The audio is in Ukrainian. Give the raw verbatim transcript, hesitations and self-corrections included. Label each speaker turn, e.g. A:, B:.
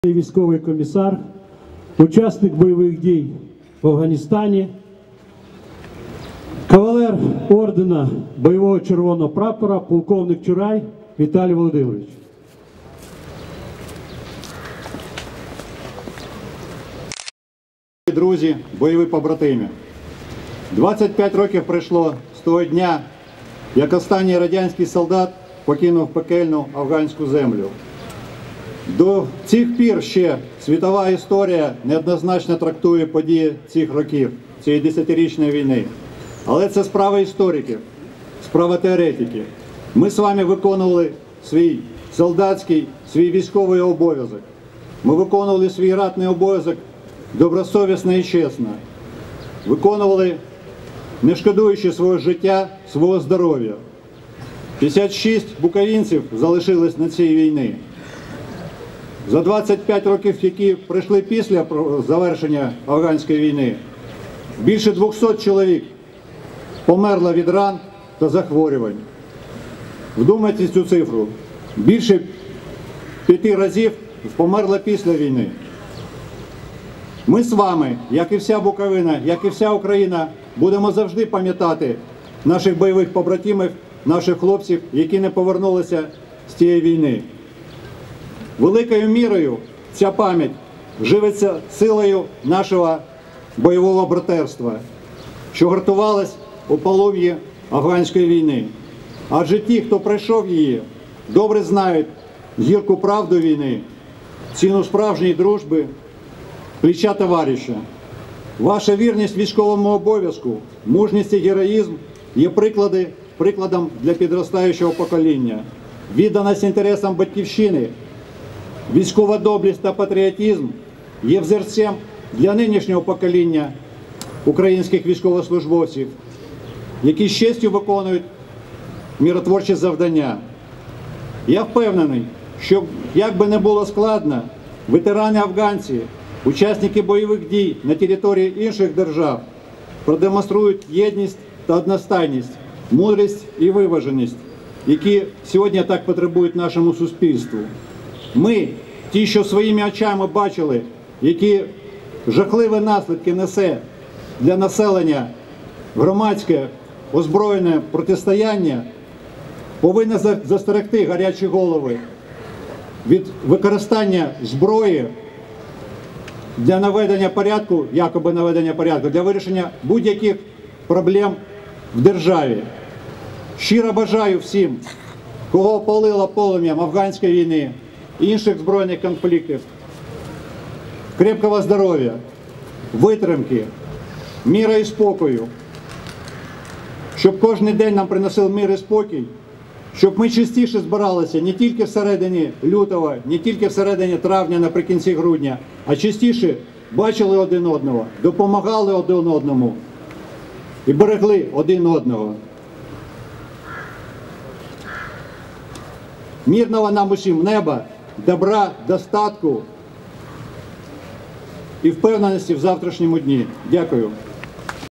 A: Військовий комісар, учасник бойових дій в Афганістані, кавалер ордена бойового червоного прапора, полковник Чурай Віталій Володимирович.
B: Друзі, бойові побратими, двадцять п'ять років пройшло з того дня, як останній радянський солдат покинув пекельну афганську землю. До цих пір ще світова історія неоднозначно трактує події цих років, цієї десятирічної війни. Але це справа істориків, справа теоретиків. Ми з вами виконували свій солдатський, свій військовий обов'язок. Ми виконували свій ратний обов'язок добросовісно і чесно. Виконували, не шкодуючи свого життя, свого здоров'я. п'ятдесят шість буковинців залишились на цій війні. За двадцять п'ять років, які пройшли після завершення афганської війни, більше двохсот чоловік померло від ран та захворювань. Вдумайтесь цю цифру. Більше п'яти разів померло після війни. Ми з вами, як і вся Буковина, як і вся Україна, будемо завжди пам'ятати наших бойових побратимів, наших хлопців, які не повернулися з тієї війни. Великою мірою ця пам'ять живиться силою нашого бойового братерства, що гуртувалось у полум'ї афганської війни. Адже ті, хто пройшов її, добре знають гірку правду війни, ціну справжньої дружби, плеча товариша. Ваша вірність військовому обов'язку, мужність і героїзм є приклади, прикладом для підростаючого покоління. Відданість інтересам батьківщини, військова доблесть та патріотизм є взірцем для нинішнього покоління українських військовослужбовців, які з честю виконують миротворчі завдання. Я впевнений, що як би не було складно, ветерани-афганці, учасники бойових дій на території інших держав продемонструють єдність та одностайність, мудрість і виваженість, які сьогодні так потребують нашому суспільству. Ми, ті, що своїми очами бачили, які жахливі наслідки несе для населення громадське озброєне протистояння, повинні застерегти гарячі голови від використання зброї для наведення порядку, якоби наведення порядку, для вирішення будь-яких проблем в державі. Щиро бажаю всім, кого опалило полум'ям афганської війни, інших збройних конфліктів, крепкого здоров'я, витримки, міра і спокою, щоб кожен день нам приносив мир і спокій, щоб ми частіше збиралися не тільки всередині лютого, не тільки всередині травня, наприкінці грудня, а частіше бачили один одного, допомагали один одному і берегли один одного. Мирного нам усім неба, добра, достатку і впевненості в завтрашньому дні. Дякую.